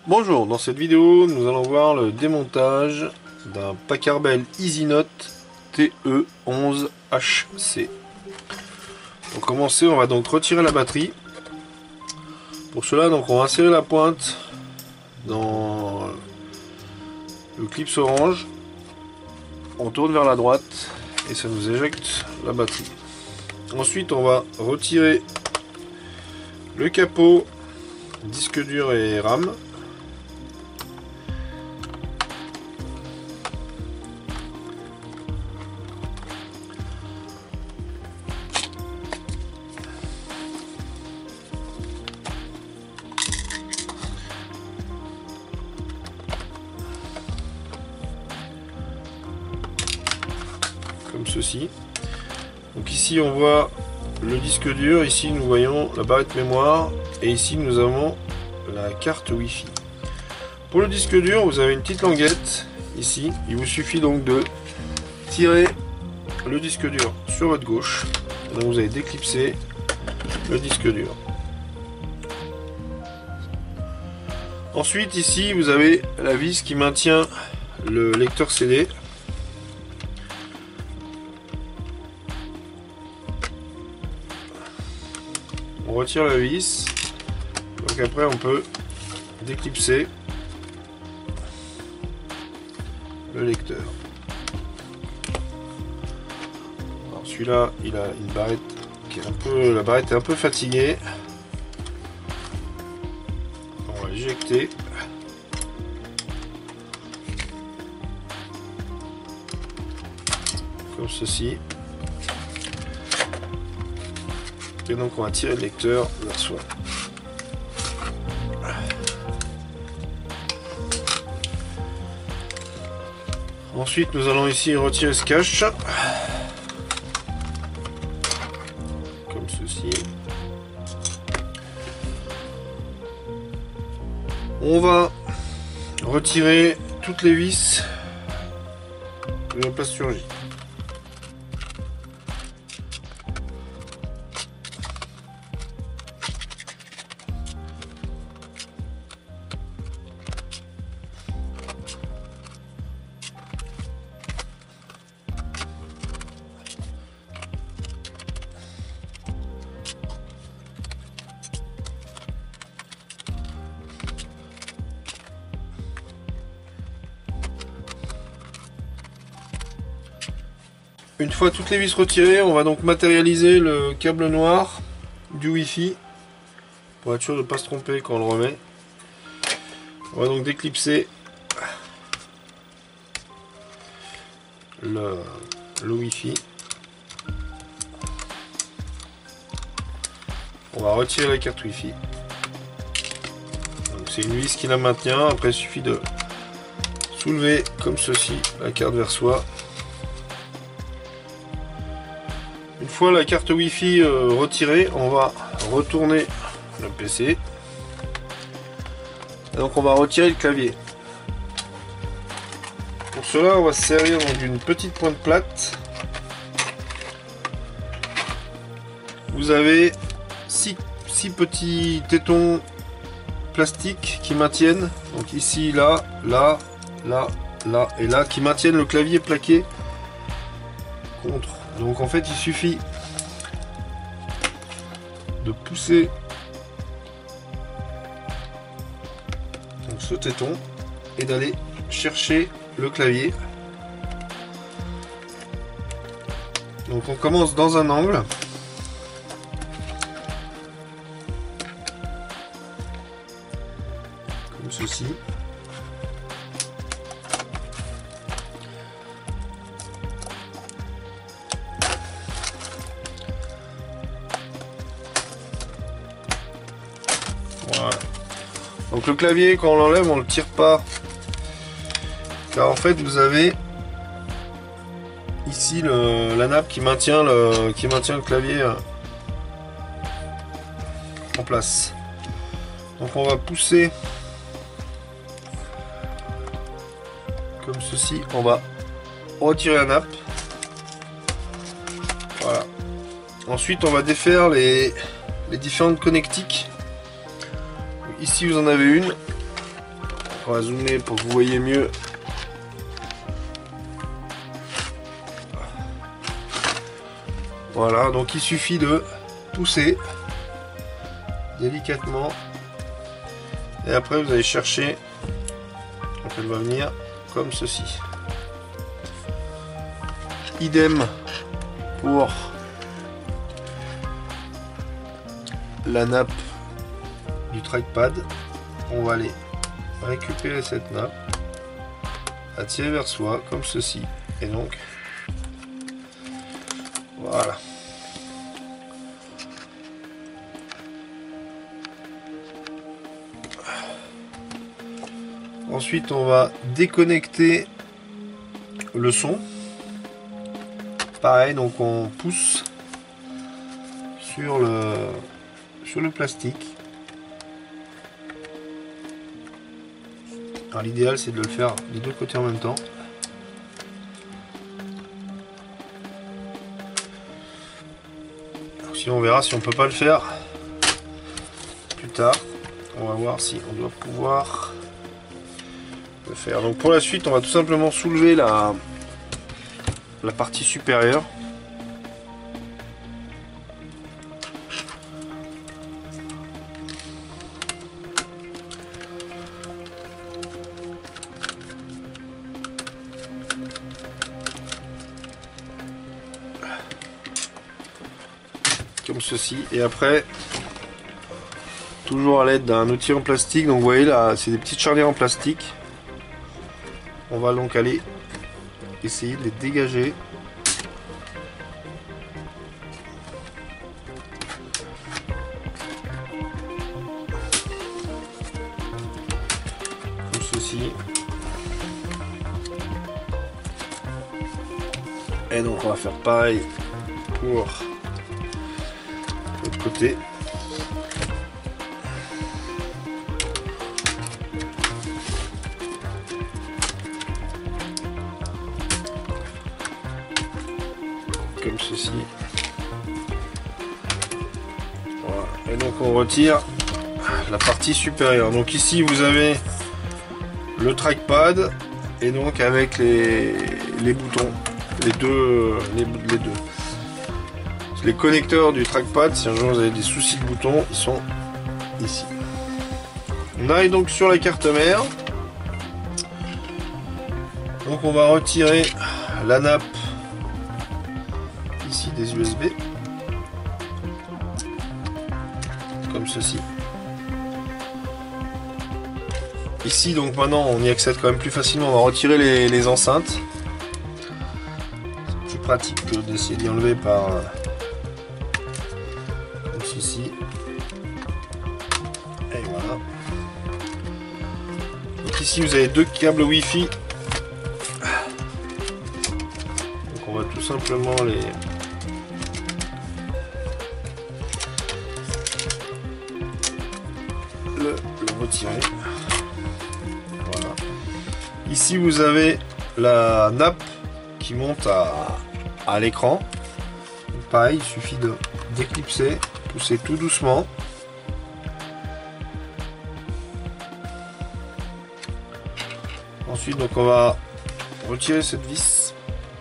Bonjour, dans cette vidéo nous allons voir le démontage d'un Packard Bell EasyNote TE11HC. Pour commencer, on va donc retirer la batterie. Pour cela, donc, on va insérer la pointe dans le clip orange. On tourne vers la droite et ça nous éjecte la batterie. Ensuite, on va retirer le capot, disque dur et RAM. Comme ceci. Donc ici on voit le disque dur, ici nous voyons la barrette mémoire et ici nous avons la carte Wi-Fi. Pour le disque dur, vous avez une petite languette ici. Il vous suffit donc de tirer le disque dur sur votre gauche. Et donc vous allez déclipser le disque dur. Ensuite ici vous avez la vis qui maintient le lecteur CD. On retire la vis, donc après on peut déclipser le lecteur. Alors celui-là, il a une barrette qui est la barrette est un peu fatiguée. On va l'éjecter. Comme ceci. Et donc on va tirer le lecteur vers soi. Ensuite nous allons ici retirer ce cache. Comme ceci. On va retirer toutes les vis de la plasturgie. Une fois toutes les vis retirées, on va donc matérialiser le câble noir du Wi-Fi pour être sûr de ne pas se tromper quand on le remet. On va donc déclipser le Wi-Fi. On va retirer la carte Wi-Fi. C'est une vis qui la maintient. Après, il suffit de soulever comme ceci la carte vers soi. Une fois la carte Wi-Fi retirée, on va retourner le PC. Et donc on va retirer le clavier. Pour cela, on va se servir d'une petite pointe plate. Vous avez 6 petits tétons plastiques qui maintiennent, donc ici, là, là, là, là et là, qui maintiennent le clavier plaqué contre. Donc en fait il suffit de pousser donc ce téton et d'aller chercher le clavier. Donc on commence dans un angle. Comme ceci. Voilà. Donc le clavier, quand on l'enlève, on ne le tire pas, car en fait vous avez ici la nappe qui maintient le clavier en place. Donc on va pousser comme ceci, on va retirer la nappe. Voilà. Ensuite on va défaire les différentes connectiques. Ici vous en avez une On va zoomer pour que vous voyez mieux. Voilà, donc il suffit de pousser délicatement et après vous allez chercher, donc elle va venir comme ceci. Idem pour la nappe du trackpad. On va aller récupérer cette nappe, la tirer vers soi comme ceci, et donc voilà. Ensuite on va déconnecter le son. Pareil, donc on pousse sur le plastique. Alors l'idéal c'est de le faire des deux côtés en même temps. Donc, sinon on verra si on peut pas le faire plus tard. On va voir si on doit pouvoir le faire. Donc pour la suite on va tout simplement soulever la partie supérieure. Comme ceci, et après toujours à l'aide d'un outil en plastique, donc vous voyez là c'est des petites charnières en plastique, on va donc aller essayer de les dégager. Comme ceci. Et donc on va faire pareil pour l'autre côté. Comme ceci. Voilà. Et donc on retire la partie supérieure. Donc ici vous avez le trackpad et donc avec les boutons, les deux. Les connecteurs du trackpad, si un jour vous avez des soucis de boutons, ils sont ici. On arrive donc sur la carte mère. Donc on va retirer la nappe ici des USB. Comme ceci. Ici donc maintenant on y accède quand même plus facilement. On va retirer les enceintes. C'est plus pratique que d'essayer d'y enlever par... ceci. Et voilà. Donc ici vous avez deux câbles Wi-Fi. Donc on va tout simplement le retirer. Voilà. Ici vous avez la nappe qui monte à l'écran. Pareil, il suffit de d'éclipser. Pousser tout doucement. Ensuite, donc on va retirer cette vis.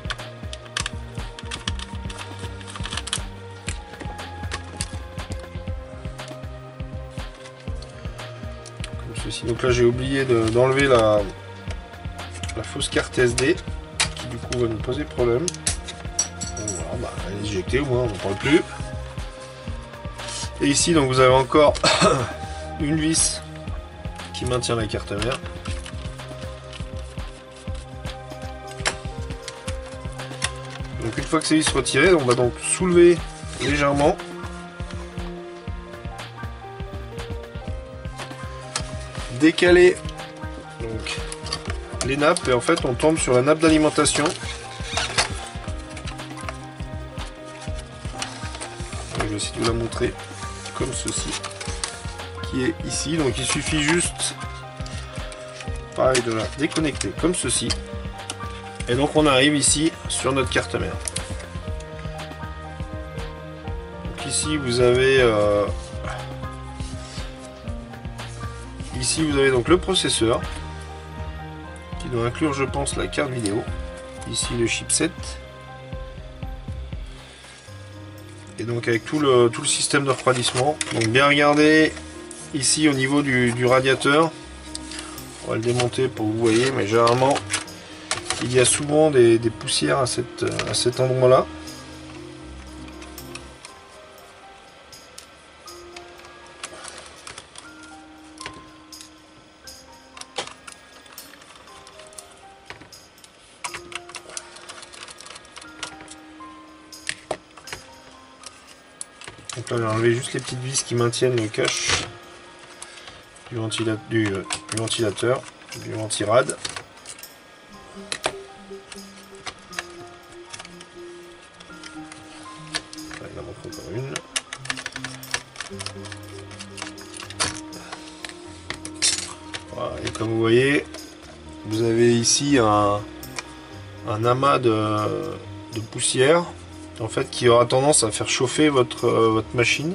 Comme ceci. Donc là, j'ai oublié d'enlever la fausse carte SD qui du coup va nous poser problème. Donc, voilà, bah, elle est éjectée, au moins on n'en parle plus. Et ici donc vous avez encore une vis qui maintient la carte mère. Donc une fois que ces vis retirées, on va donc soulever légèrement. Décaler donc les nappes et en fait on tombe sur la nappe d'alimentation. Je vais essayer de vous la montrer. Comme ceci, qui est ici. Donc il suffit juste pareil de la déconnecter comme ceci, et donc on arrive ici sur notre carte mère. Donc ici vous avez donc le processeur. doit inclure, je pense, la carte vidéo. Ici le chipset. Et donc avec tout le système de refroidissement. Donc bien regarder ici au niveau du radiateur. On va le démonter pour que vous voyez, mais généralement il y a souvent des poussières à cet endroit-là. Donc là, j'ai enlevé juste les petites vis qui maintiennent le cache du ventilateur, du ventirad. Là, il en manque encore une. Voilà, et comme vous voyez, vous avez ici un amas de poussière, en fait, qui aura tendance à faire chauffer votre machine.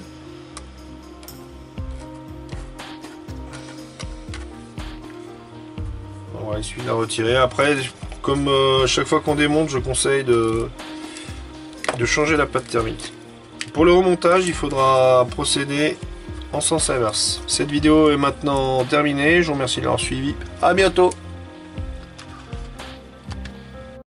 Voilà, il suffit de la retirer. Après, comme chaque fois qu'on démonte, je conseille de changer la pâte thermique. Pour le remontage, il faudra procéder en sens inverse. Cette vidéo est maintenant terminée. Je vous remercie de l'avoir suivi. À bientôt.